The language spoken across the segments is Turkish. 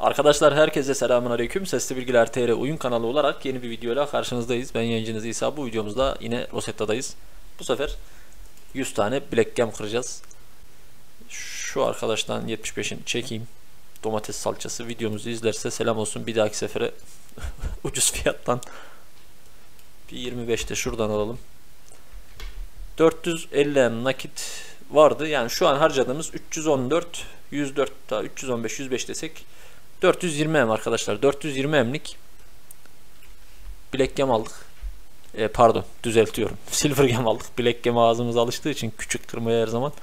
Arkadaşlar herkese selamünaleyküm. Sesli Bilgiler TR oyun kanalı olarak yeni bir videoyla karşınızdayız. Ben yayıncınız İsa. Bu videomuzda yine Rosetta'dayız. Bu sefer 100 tane Black Gem kıracağız. Şu arkadaştan 75'ini çekeyim. Domates salçası videomuzu izlerse selam olsun. Bir dahaki sefere ucuz fiyattan bir 25'te şuradan alalım. 450 M nakit vardı. Yani şu an harcadığımız 314, 104 daha 315, 105 desek 420 M arkadaşlar. 420 M'lik Black Gem aldık. Pardon, düzeltiyorum. Silver Gem aldık. Black Gem ağzımıza alıştığı için küçük kırmaya her zaman.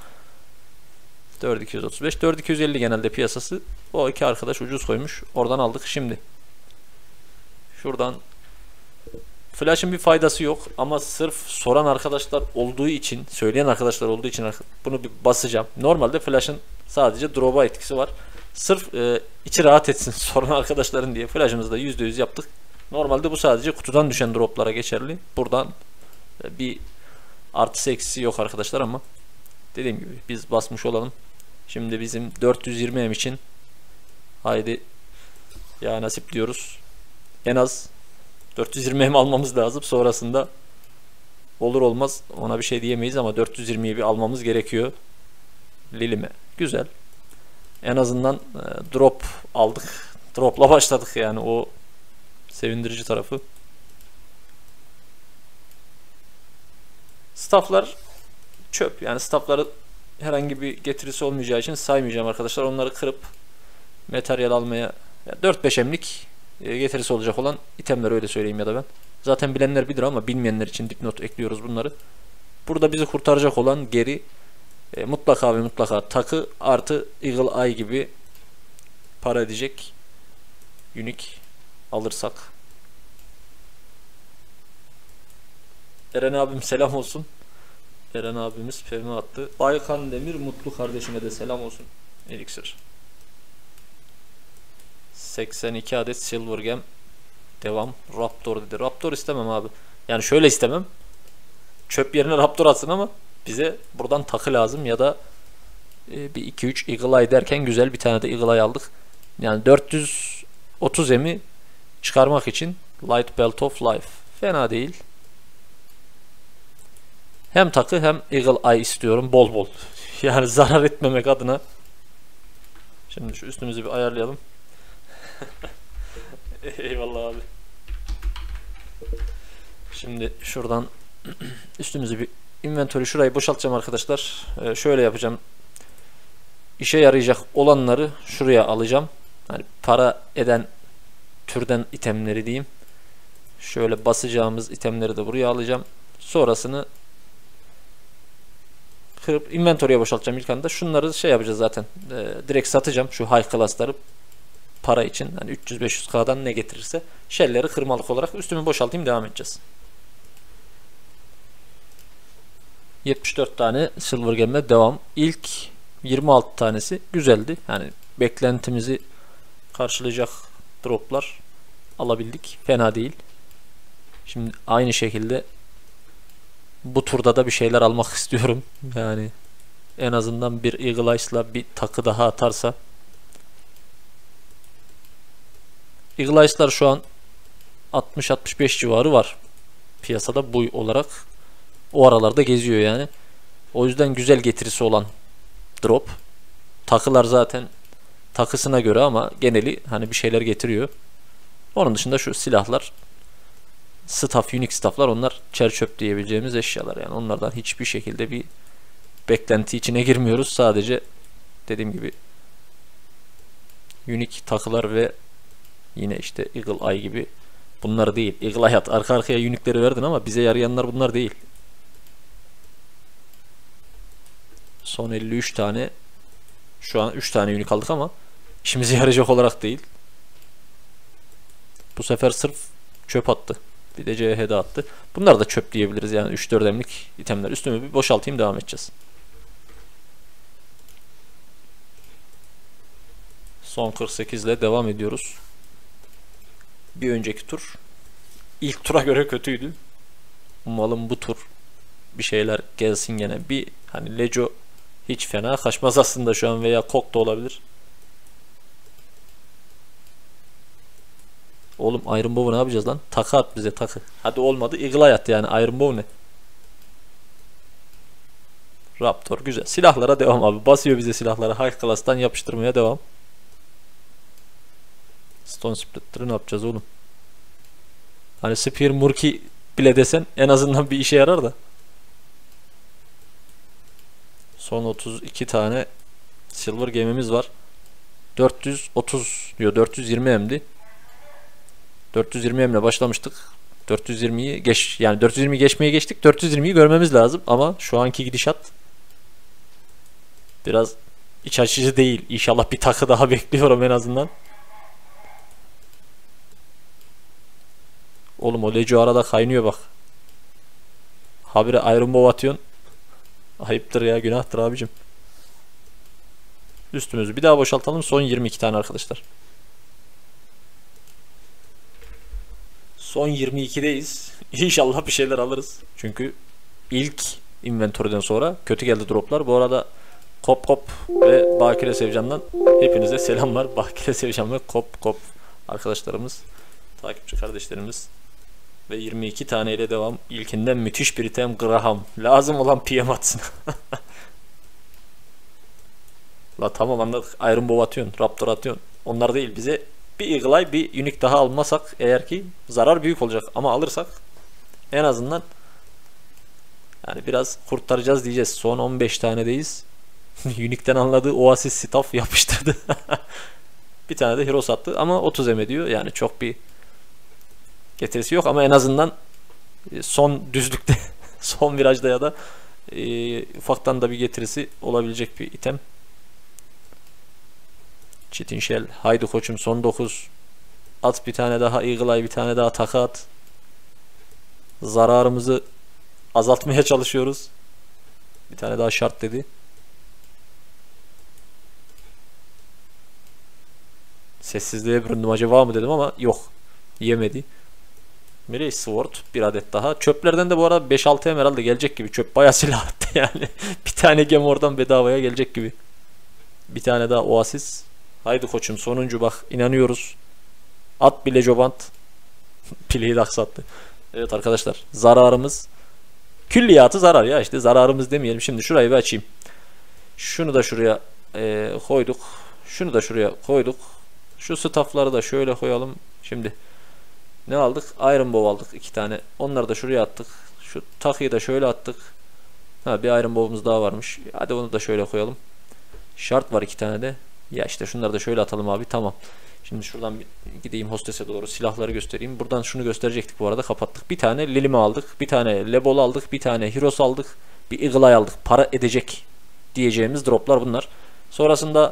4235, 4250 genelde piyasası. O iki arkadaş ucuz koymuş. Oradan aldık. Şimdi şuradan Flash'ın bir faydası yok ama sırf soran arkadaşlar olduğu için, söyleyen arkadaşlar olduğu için bunu bir basacağım. Normalde Flash'ın sadece drop'a etkisi var. Sırf içi rahat etsin soran arkadaşların diye Flash'ımızı da %100 yaptık. Normalde bu sadece kutudan düşen drop'lara geçerli. Buradan bir artısı eksisi yok arkadaşlar ama dediğim gibi biz basmış olalım. Şimdi bizim 420 M için haydi ya nasip diyoruz. En az 420 M almamız lazım. Sonrasında olur olmaz ona bir şey diyemeyiz ama 420'yi bir almamız gerekiyor. Lilime. Güzel. En azından drop aldık. Drop'la başladık yani o sevindirici tarafı. Staff'lar çöp. Yani staff'ları herhangi bir getirisi olmayacağı için saymayacağım arkadaşlar. Onları kırıp materyal almaya 4-5 M'lik getirisi olacak olan itemler, öyle söyleyeyim ya da ben. Zaten bilenler bilir ama bilmeyenler için dipnot ekliyoruz bunları. Burada bizi kurtaracak olan geri mutlaka ve mutlaka takı artı Eagle Eye gibi para edecek unique alırsak. Eren abim selam olsun. Eren abimiz fevmi attı. Baykan Demir Mutlu kardeşime de selam olsun. Elixir. 82 adet Silver Gem. Devam. Raptor dedi. Raptor istemem abi. Yani şöyle istemem. Çöp yerine Raptor atsın ama bize buradan takı lazım ya da bir 2-3 Eagle Eye derken güzel bir tane de Eagle Eye aldık. Yani 430 M'i çıkarmak için Light Belt of Life. Fena değil. Hem takı hem Eagle Eye istiyorum bol bol. Yani zarar etmemek adına. Şimdi şu üstümüzü bir ayarlayalım. Eyvallah abi. Şimdi şuradan üstümüzü bir inventory şurayı boşaltacağım arkadaşlar. Şöyle yapacağım. İşe yarayacak olanları şuraya alacağım. Yani para eden türden itemleri diyeyim. Şöyle basacağımız itemleri de buraya alacağım. Sonrasını kırıp inventory'e boşaltacağım ilk anda. Şunları şey yapacağız zaten. Direkt satacağım şu high class'ları para için. Yani 300-500K'dan ne getirirse shell'leri kırmalık olarak üstümü boşaltayım, devam edeceğiz. 74 tane Silver Gem'e devam. İlk 26 tanesi güzeldi. Yani beklentimizi karşılayacak droplar alabildik. Fena değil. Şimdi aynı şekilde bu turda da bir şeyler almak istiyorum. Yani en azından bir Eagle Eyes'la bir takı daha atarsa. Eagle Eyes'lar şu an 60-65 civarı var. Piyasada boy olarak o aralarda geziyor yani. O yüzden güzel getirisi olan drop. Takılar zaten takısına göre ama geneli hani bir şeyler getiriyor. Onun dışında şu silahlar, staff, unique stafflar, onlar çer çöp diyebileceğimiz eşyalar. Yani onlardan hiçbir şekilde bir beklenti içine girmiyoruz. Sadece dediğim gibi unique takılar ve yine işte Eagle Eye gibi, bunlar değil. Eagle Eye arka arkaya unique'leri verdin ama bize yarayanlar bunlar değil. Son 53 tane. Şu an 3 tane unique aldık ama işimize yarayacak olarak değil. Bu sefer sırf çöp attı. Bir de CHD attı. Bunlar da çöp diyebiliriz yani 3-4 M'lik itemler. Üstümü bir boşaltayım, devam edeceğiz. Son 48 ile devam ediyoruz. Bir önceki tur ilk tura göre kötüydü. Umalım bu tur bir şeyler gelsin gene. Bir hani Lejo hiç fena kaçmaz aslında şu an veya Kok da olabilir. Oğlum Iron Bow'u ne yapacağız lan? Takı at bize, takı. Hadi olmadı. Eagle at yani. Iron Bow ne? Raptor güzel. Silahlara devam abi. Basıyor bize silahlara. High Class'tan yapıştırmaya devam. Stone Splitter'ı ne yapacağız oğlum? Hani Spear Murky bile desen en azından bir işe yarar da. Son 32 tane Silver gemimiz var. 430 diyor. 420 M'di. 420 M ile başlamıştık. 420'yi geç, yani 420 geçmeye geçtik. 420'yi görmemiz lazım ama şu anki gidişat biraz iç açıcı değil. İnşallah bir takı daha bekliyorum en azından. Oğlum o Leco arada kaynıyor bak. Habire Iron Bow atıyorsun. Ayıptır ya, günahtır abicim. Üstümüzü bir daha boşaltalım. Son 22 tane arkadaşlar. Son 22'deyiz. İnşallah bir şeyler alırız. Çünkü ilk inventörden sonra kötü geldi droplar. Bu arada Kop Kop ve Bakire Sevcan'dan hepinize selamlar. Bakire Sevcan ve Kop Kop arkadaşlarımız, takipçi kardeşlerimiz. Ve 22 tane ile devam. İlkinden müthiş bir item Graham. Lazım olan PM atsın. La tamam anladık. Iron Bow atıyorsun. Raptor atıyorsun. Onlar değil. Bize bir Eagle Eye, bir Unique daha almasak eğer ki zarar büyük olacak. Ama alırsak en azından yani biraz kurtaracağız diyeceğiz. Son 15 tanedeyiz. Unique'den anladığı Oasis Staff yapıştırdı. Bir tane de Hero sattı ama 30 diyor. Yani çok bir getirisi yok ama en azından son düzlükte son virajda ya da ufaktan da bir getirisi olabilecek bir item. Çetin Shell. Haydi koçum son 9. At bir tane daha Eagle Eye, bir tane daha takı at. Zararımızı azaltmaya çalışıyoruz. Bir tane daha şart dedi. Sessizliğe büründüm, acaba mı dedim ama yok. Yemedi. Mirage Sword bir adet daha. Çöplerden de bu arada 5-6 herhalde gelecek gibi. Çöp bayağı silah attı yani. Bir tane gem oradan bedavaya gelecek gibi. Bir tane daha Oasis. Haydi koçum sonuncu bak, inanıyoruz. At bile Jobant. Pileyi de aksattı. Evet arkadaşlar, zararımız külliyatı zarar ya, işte zararımız demeyelim. Şimdi şurayı bir açayım. Şunu da şuraya koyduk. Şunu da şuraya koyduk. Şu staffları da şöyle koyalım. Şimdi ne aldık? Iron Bow aldık 2 tane. Onları da şuraya attık. Şu takıyı da şöyle attık. Ha, bir Iron Bow'umuz daha varmış. Hadi onu da şöyle koyalım. Şart var 2 tane de. Ya işte şunları da şöyle atalım abi, tamam. Şimdi şuradan bir gideyim hostese doğru, silahları göstereyim. Buradan şunu gösterecektik, bu arada kapattık. Bir tane Lilimi aldık. Bir tane Lebol aldık. Bir tane Heroes aldık. Bir Eagle Eye aldık. Para edecek diyeceğimiz droplar bunlar. Sonrasında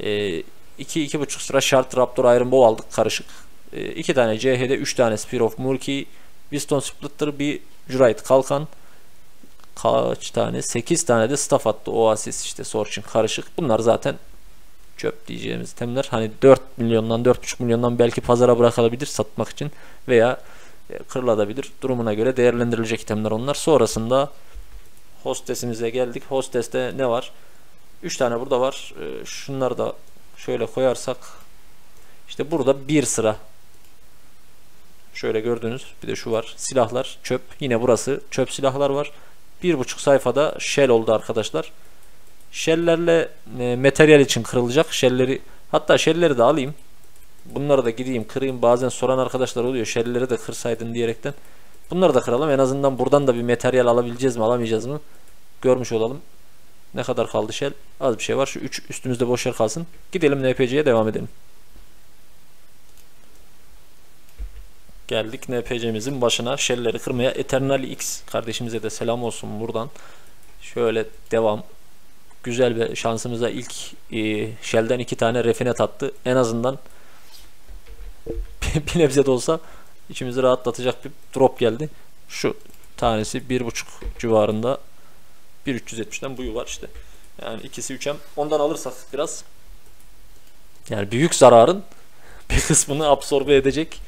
2-2,5 sıra Shard Raptor Iron Bow aldık karışık. 2 tane CH'de, 3 tane Spear of Murky, Wiston Splitter, bir Jurite Kalkan, kaç tane? 8 tane de staff attı. Oasis işte, Sorchin karışık. Bunlar zaten çöp diyeceğimiz itemler. Hani 4 milyondan 4,5 milyondan belki pazara bırakılabilir satmak için veya kırılabilir. Durumuna göre değerlendirilecek itemler onlar. Sonrasında hostesimize geldik. Hosteste ne var? 3 tane burada var. Şunları da şöyle koyarsak işte burada bir sıra şöyle gördüğünüz, bir de şu var. Silahlar çöp. Yine burası çöp silahlar var. 1,5 sayfada shell oldu arkadaşlar. Shell'lerle materyal için kırılacak. Shell'leri, hatta shell'leri de alayım. Bunları da gideyim kırayım. Bazen soran arkadaşlar oluyor. Shell'leri de kırsaydın diyerekten. Bunları da kıralım. En azından buradan da bir materyal alabileceğiz mi, alamayacağız mı? Görmüş olalım. Ne kadar kaldı shell? Az bir şey var. Şu 3 üstümüzde boş yer kalsın. Gidelim NPC'ye devam edelim. Geldik NPC'mizin başına. Shell'leri kırmaya. Eternal X kardeşimize de selam olsun buradan. Şöyle devam. Güzel bir şansımıza ilk Shell'den 2 tane refinet attı. En azından bir nebze de olsa içimizi rahatlatacak bir drop geldi. Şu tanesi 1,5 civarında. 1.370'den buyu var işte. Yani ikisi 3M. Ondan alırsak biraz, yani büyük zararın bir kısmını absorbe edecek.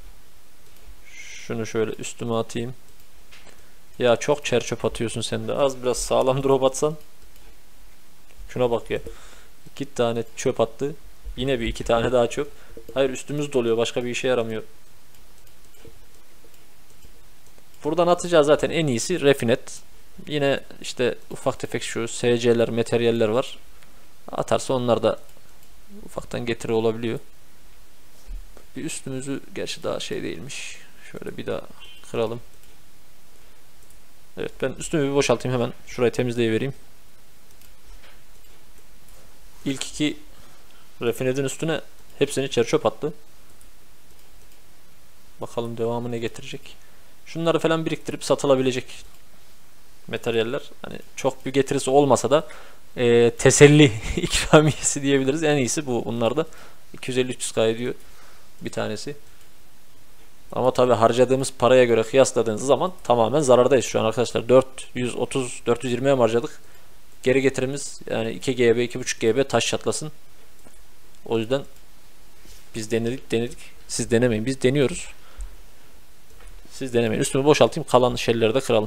Şunu şöyle üstüme atayım. Ya çok çerçöp atıyorsun sen de. Az biraz sağlam drop atsan. Şuna bak ya. 2 tane çöp attı. Yine bir 2 tane daha çöp. Hayır, üstümüz doluyor. Başka bir işe yaramıyor. Buradan atacağı zaten en iyisi Refinet. Yine işte ufak tefek şu SC'ler, materyaller var. Atarsa onlar da ufaktan getiri olabiliyor. Bir üstümüzü gerçi daha şey değilmiş. Şöyle bir daha kıralım. Evet, ben üstümü bir boşaltayım hemen. Şurayı temizleyivereyim. İlk iki Refinet'in üstüne hepsini çer attı. Bakalım devamı ne getirecek. Şunları falan biriktirip satılabilecek materyaller. Hani çok bir getirisi olmasa da teselli ikramiyesi diyebiliriz. En iyisi bu. Bunlarda 250-300K ediyor bir tanesi. Ama tabi harcadığımız paraya göre kıyasladığınız zaman tamamen zarardayız şu an arkadaşlar. 430-420'ye mi harcadık? Geri getirimiz yani 2 GB, 2.5 GB taş çatlasın. O yüzden biz denedik. Siz denemeyin. Biz deniyoruz. Siz denemeyin. Üstümü boşaltayım. Kalan şelleri de kıralım.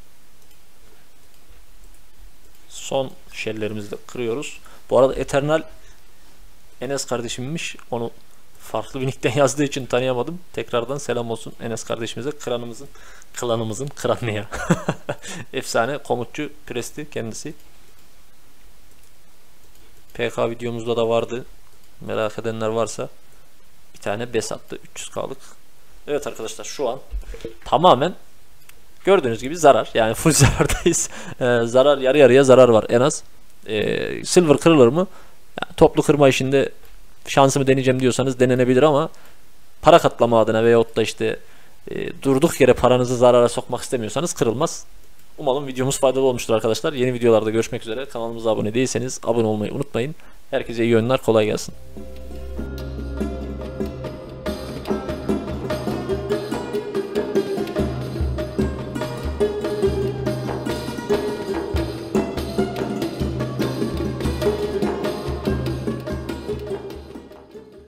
Son şellerimizi de kırıyoruz. Bu arada Eternal Enes kardeşimmiş. Onu farklı bir nickten yazdığı için tanıyamadım. Tekrardan selam olsun Enes kardeşimize. Klanımızın kran ne ya? Efsane komutçu presti kendisi. PK videomuzda da vardı. Merak edenler varsa bir tane bes attı 300K'lık. Evet arkadaşlar, şu an tamamen gördüğünüz gibi zarar. Yani full zarardayız. Zarar, yarı yarıya zarar var en az. Silver kırılır mı? Yani toplu kırma işinde şansımı deneyeceğim diyorsanız denenebilir ama para katlama adına veyahut da işte durduk yere paranızı zarara sokmak istemiyorsanız kırılmaz. Umarım videomuz faydalı olmuştur arkadaşlar. Yeni videolarda görüşmek üzere. Kanalımıza abone değilseniz abone olmayı unutmayın. Herkese iyi oyunlar, kolay gelsin.